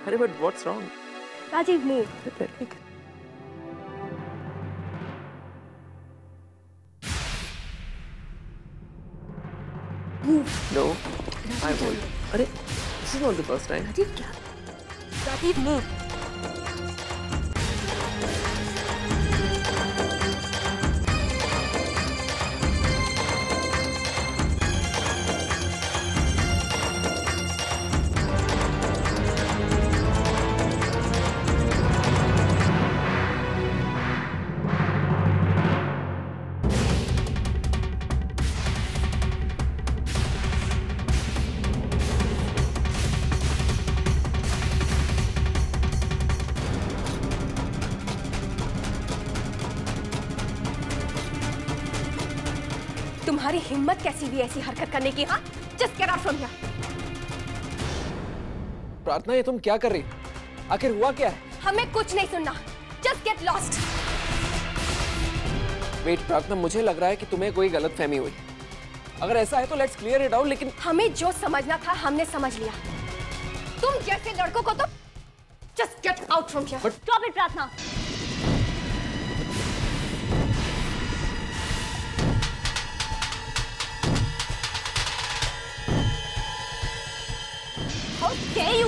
अरे but what's wrong? Rajeev move. No, I won't. अरे, this is not the first time. Rajeev क्या? Rajeev move. तुम्हारी हिम्मत कैसी भी ऐसी हरकत करने की? हाँ, just get out from here. Prarthana, ये तुम क्या कर रही? आखिर हुआ क्या है? हमें कुछ नहीं सुनना। Just get lost. वेट प्रार्थना, मुझे लग रहा है कि तुम्हें कोई गलतफहमी हुई। अगर ऐसा है तो लेट्स क्लियर इट आउट। लेकिन हमें जो समझना था हमने समझ लिया। तुम जैसे लड़कों को तो just get out from here. Stop it Prarthana. You?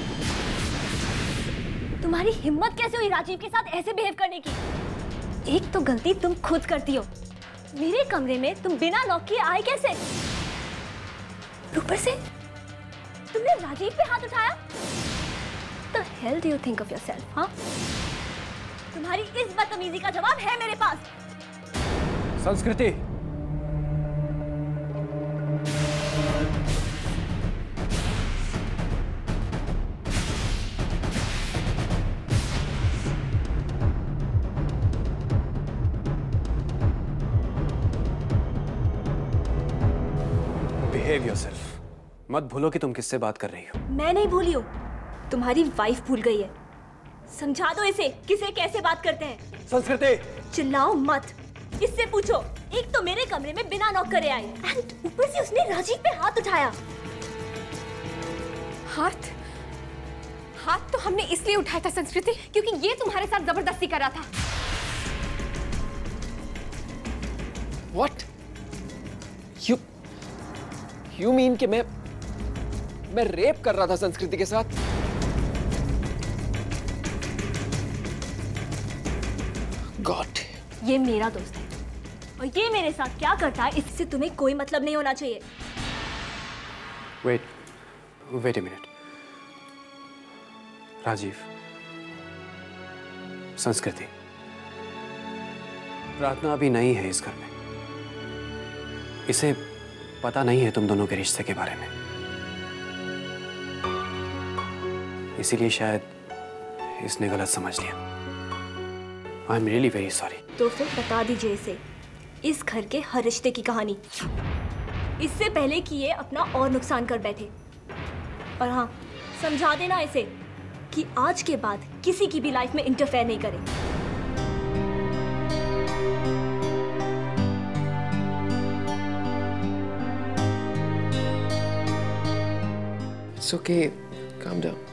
तुम्हारी हिम्मत कैसे हुई राजीव के साथ ऐसे बिहेव करने की? एक तो गलती तुम खुद करती हो। मेरे कमरे में तुम बिना नॉक किए आए कैसे? ऊपर से तुमने राजीव पे हाथ उठाया? The hell do you think of yourself? हाँ? तुम्हारी इस बदतमीजी का जवाब है मेरे पास। संस्कृति, बिहेव योरसेल्फ। मत भूलो कि तुम किससे बात कर रही हो। मैं नहीं भूली हूँ, तुम्हारी वाइफ भूल गई है। समझा दो इसे किसे कैसे बात करते हैं। संस्कृति, चिल्लाओ मत। इससे पूछो, एक तो मेरे कमरे में बिना नॉक करे आई एंड ऊपर से उसने राजीव पे हाथ उठाया। हाथ तो हमने इसलिए उठाया था संस्कृति क्योंकि ये तुम्हारे साथ जबरदस्ती कर रहा था। What? You mean कि मैं रेप कर रहा था संस्कृति के साथ? God. ये मेरा दोस्त है और ये मेरे साथ क्या करता है इससे तुम्हें कोई मतलब नहीं होना चाहिए। Wait a minute. राजीव, संस्कृति, प्रार्थना अभी नई है इस घर में। इसे पता नहीं है तुम दोनों के रिश्ते के बारे में, इसीलिए शायद इसने गलत समझ लिया। I am really very sorry. तो फिर बता दीजिए इसे इस घर के हर रिश्ते की कहानी, इससे पहले कि ये अपना और नुकसान कर बैठे। और हाँ, समझा देना इसे कि आज के बाद किसी की भी लाइफ में इंटरफेयर नहीं करे। It's okay. Calm down.